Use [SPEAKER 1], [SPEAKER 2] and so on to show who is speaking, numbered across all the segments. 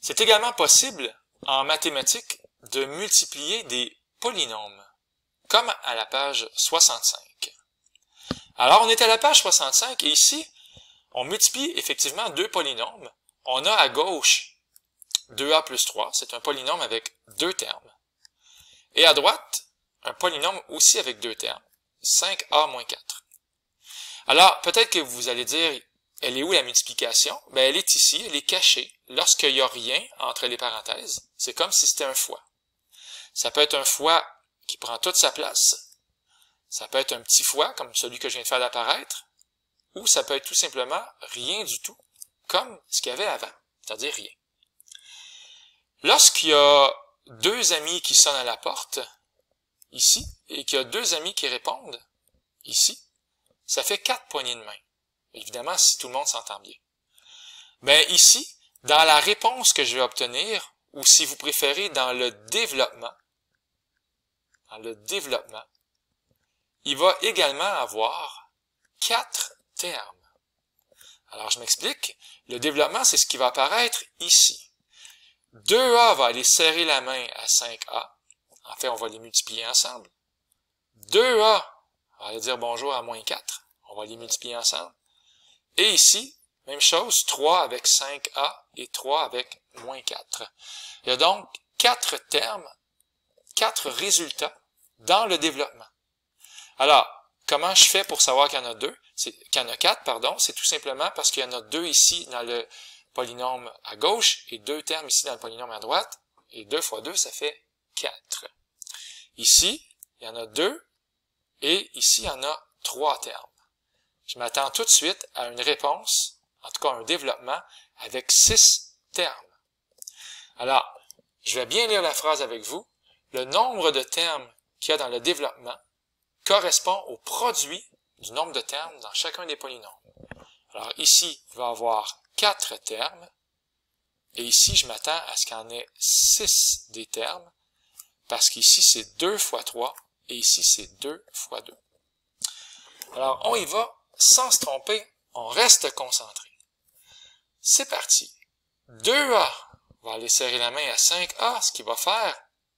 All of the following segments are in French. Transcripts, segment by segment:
[SPEAKER 1] C'est également possible en mathématiques de multiplier des polynômes, comme à la page 65. Alors, on est à la page 65 et ici, on multiplie effectivement deux polynômes. On a à gauche 2a plus 3, c'est un polynôme avec deux termes. Et à droite, un polynôme aussi avec deux termes, 5a moins 4. Alors, peut-être que vous allez dire, elle est où la multiplication? Ben, elle est ici, elle est cachée. Lorsqu'il n'y a rien entre les parenthèses, c'est comme si c'était un fois. Ça peut être un fois qui prend toute sa place. Ça peut être un petit fois, comme celui que je viens de faire apparaître. Ou ça peut être tout simplement rien du tout, comme ce qu'il y avait avant, c'est-à-dire rien. Lorsqu'il y a deux amis qui sonnent à la porte, ici, et qu'il y a deux amis qui répondent, ici, ça fait 4 poignées de main. Évidemment, si tout le monde s'entend bien. Mais ici, dans la réponse que je vais obtenir, ou si vous préférez, dans le développement, il va également avoir 4 termes. Alors, je m'explique. Le développement, c'est ce qui va apparaître ici. 2a va aller serrer la main à 5a. En fait, on va les multiplier ensemble. 2a va aller dire bonjour à moins 4. On va les multiplier ensemble. Et ici, même chose, 3 avec 5a et 3 avec moins 4. Il y a donc 4 termes, 4 résultats dans le développement. Alors, comment je fais pour savoir qu'il y en a 4, pardon, c'est tout simplement parce qu'il y en a 2 ici dans le polynôme à gauche et 2 termes ici dans le polynôme à droite. Et 2 fois 2, ça fait 4. Ici, il y en a 2 et ici, il y en a 3 termes. Je m'attends tout de suite à une réponse, en tout cas un développement, avec 6 termes. Alors, je vais bien lire la phrase avec vous. Le nombre de termes qu'il y a dans le développement correspond au produit du nombre de termes dans chacun des polynômes. Alors ici, il va y avoir 4 termes, et ici, je m'attends à ce qu'il y en ait 6 des termes, parce qu'ici, c'est 2 fois 3, et ici, c'est 2 fois 2. Alors, on y va. Sans se tromper, on reste concentré. C'est parti. 2a va aller serrer la main à 5a, ce qui va faire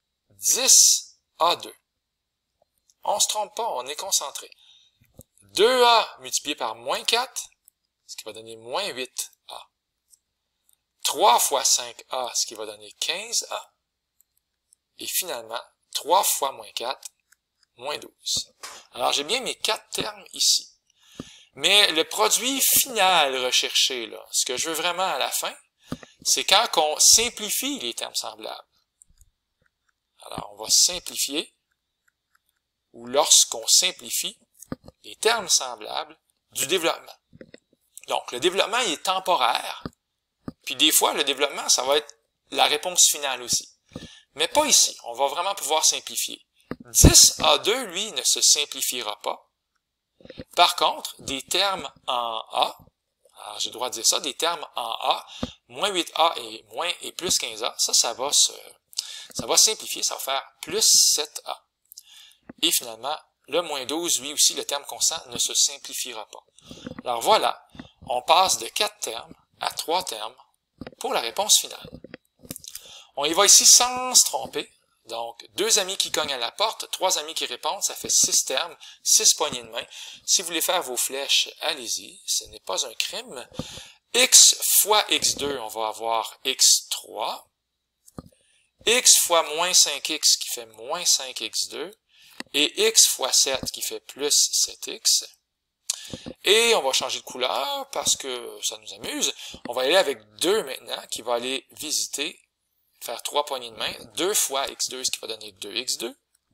[SPEAKER 1] 10a2. On ne se trompe pas, on est concentré. 2a multiplié par moins 4, ce qui va donner moins 8a. 3 fois 5a, ce qui va donner 15a. Et finalement, 3 fois moins 4, moins 12. Alors, j'ai bien mes 4 termes ici. Mais le produit final recherché, là, ce que je veux vraiment à la fin, c'est quand on simplifie les termes semblables. Alors, on va simplifier, ou lorsqu'on simplifie les termes semblables du développement. Donc, le développement, il est temporaire, puis des fois, le développement, ça va être la réponse finale aussi. Mais pas ici, on va vraiment pouvoir simplifier. 10A2, lui, ne se simplifiera pas. Par contre, des termes en A, alors j'ai le droit de dire ça, des termes en A, moins 8A et plus 15A, ça va simplifier, ça va faire plus 7A. Et finalement, le moins 12, lui aussi, le terme constant, ne se simplifiera pas. Alors voilà, on passe de 4 termes à 3 termes pour la réponse finale. On y va ici sans se tromper. Donc, 2 amis qui cognent à la porte, 3 amis qui répondent, ça fait 6 termes, 6 poignées de main. Si vous voulez faire vos flèches, allez-y, ce n'est pas un crime. X fois X2, on va avoir X3. X fois moins 5X qui fait moins 5X2. Et X fois 7 qui fait plus 7X. Et on va changer de couleur parce que ça nous amuse. On va aller avec 2 maintenant, qui va aller visiter, faire 3 poignées de main, 2 fois x2, ce qui va donner 2x2,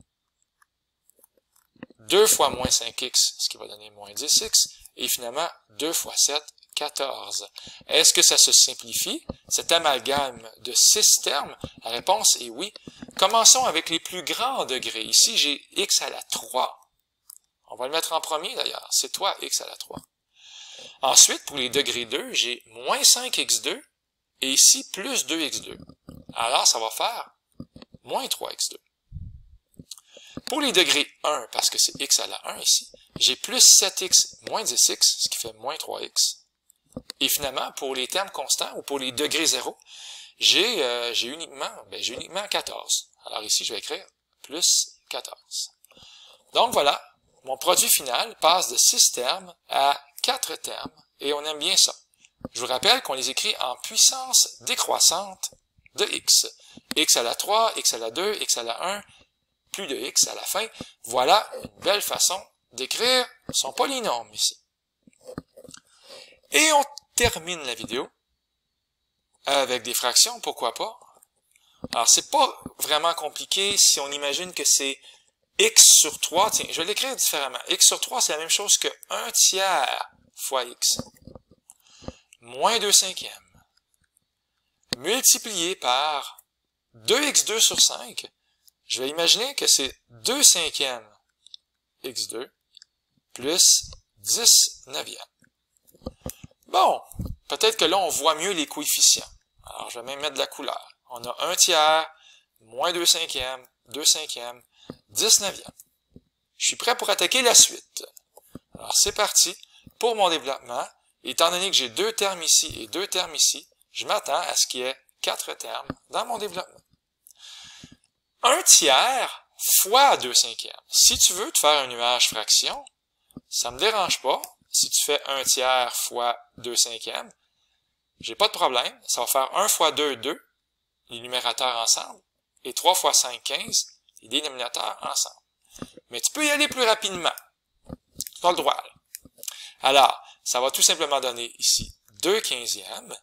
[SPEAKER 1] 2 fois moins 5x, ce qui va donner moins 10x, et finalement 2 fois 7, 14. Est-ce que ça se simplifie, cet amalgame de 6 termes? La réponse est oui. Commençons avec les plus grands degrés. Ici, j'ai x à la 3. On va le mettre en premier d'ailleurs, c'est toi x à la 3. Ensuite, pour les degrés 2, j'ai moins 5x2, et ici, plus 2x2. Alors, ça va faire moins 3x2. Pour les degrés 1, parce que c'est x à la 1 ici, j'ai plus 7x moins 10x, ce qui fait moins 3x. Et finalement, pour les termes constants, ou pour les degrés 0, j'ai uniquement 14. Alors ici, je vais écrire plus 14. Donc voilà, mon produit final passe de 6 termes à 4 termes, et on aime bien ça. Je vous rappelle qu'on les écrit en puissance décroissante de x. X à la 3, x à la 2, x à la 1, plus de x à la fin. Voilà une belle façon d'écrire son polynôme ici. Et on termine la vidéo avec des fractions, pourquoi pas. Alors, c'est pas vraiment compliqué si on imagine que c'est x sur 3. Tiens, je vais l'écrire différemment. X sur 3, c'est la même chose que 1 tiers fois x. Moins 2 cinquièmes. Multiplié par 2x2 sur 5. Je vais imaginer que c'est 2 cinquièmes x2 plus 10 neuvièmes. Bon, peut-être que là, on voit mieux les coefficients. Alors, je vais même mettre de la couleur. On a 1 tiers, moins 2 cinquièmes, 2 cinquièmes, 10 neuvièmes. Je suis prêt pour attaquer la suite. Alors, c'est parti pour mon développement. Étant donné que j'ai 2 termes ici et 2 termes ici, je m'attends à ce qu'il y ait 4 termes dans mon développement. 1 tiers fois 2 cinquièmes. Si tu veux te faire un nuage fraction, ça me dérange pas. Si tu fais 1 tiers fois 2 cinquièmes, j'ai pas de problème. Ça va faire 1 fois 2, 2, les numérateurs ensemble, et 3 fois 5, 15, les dénominateurs ensemble. Mais tu peux y aller plus rapidement. Tu as le droit. Alors, ça va tout simplement donner ici 2 quinzièmes,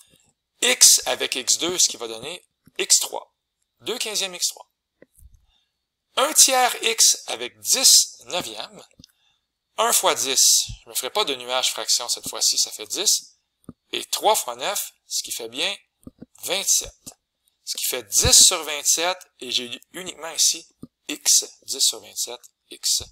[SPEAKER 1] x avec x2, ce qui va donner x3. 2 quinzièmes x3. 1 tiers x avec 10 neuvièmes. 1 fois 10, je ne me ferai pas de nuage fraction cette fois-ci, ça fait 10. Et 3 fois 9, ce qui fait bien 27. Ce qui fait 10 sur 27, et j'ai uniquement ici x, 10 sur 27, x.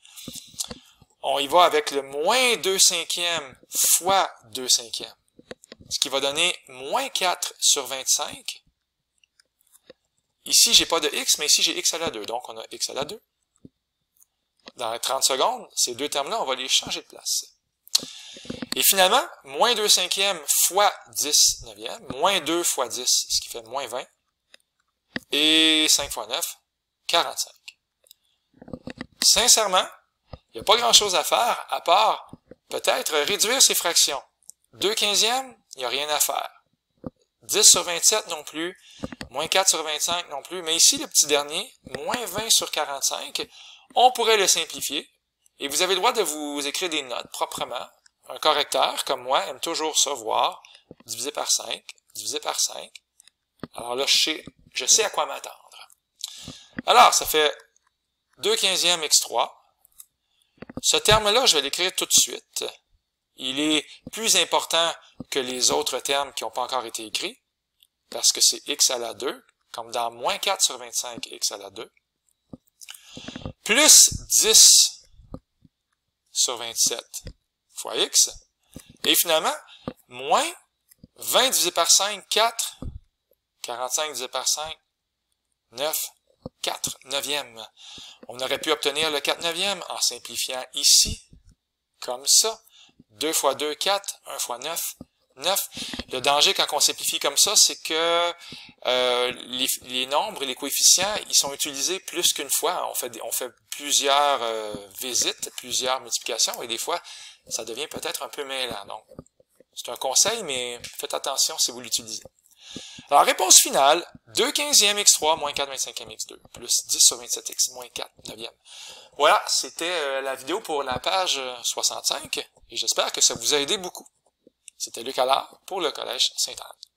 [SPEAKER 1] On y va avec le moins 2 cinquièmes fois 2 cinquièmes. Ce qui va donner moins 4 sur 25. Ici, j'ai pas de x, mais ici, j'ai x à la 2. Donc, on a x à la 2. Dans les 30 secondes, ces deux termes-là, on va les changer de place. Et finalement, moins 2 cinquièmes fois 10 neuvièmes, moins 2 fois 10, ce qui fait moins 20. Et 5 fois 9, 45. Sincèrement, il n'y a pas grand-chose à faire, à part peut-être réduire ces fractions. 2 quinzièmes, il n'y a rien à faire. 10 sur 27 non plus, moins 4 sur 25 non plus, mais ici, le petit dernier, moins 20 sur 45, on pourrait le simplifier, et vous avez le droit de vous écrire des notes proprement. Un correcteur, comme moi, aime toujours ça voir, divisé par 5, divisé par 5. Alors là, je sais à quoi m'attendre. Alors, ça fait 2 quinzièmes x3. Ce terme-là, je vais l'écrire tout de suite. Il est plus important que les autres termes qui n'ont pas encore été écrits, parce que c'est x à la 2, comme dans moins 4 sur 25, x à la 2, plus 10 sur 27 fois x, et finalement, moins 20 divisé par 5, 4, 45 divisé par 5, 9, 4 neuvièmes. On aurait pu obtenir le 4 neuvième en simplifiant ici, comme ça. 2 fois 2, 4, 1 fois 9, 9. Le danger quand on simplifie comme ça, c'est que les nombres et les coefficients, ils sont utilisés plus qu'une fois. On fait plusieurs visites, plusieurs multiplications, et des fois, ça devient peut-être un peu mêlant. Donc, c'est un conseil, mais faites attention si vous l'utilisez. Alors, réponse finale, 2 quinzièmes x3 moins 4 25e x2, plus 10 sur 27x moins 4 neuvième. Voilà, c'était la vidéo pour la page 65, et j'espère que ça vous a aidé beaucoup. C'était Luc Allard pour le Collège Sainte-Anne.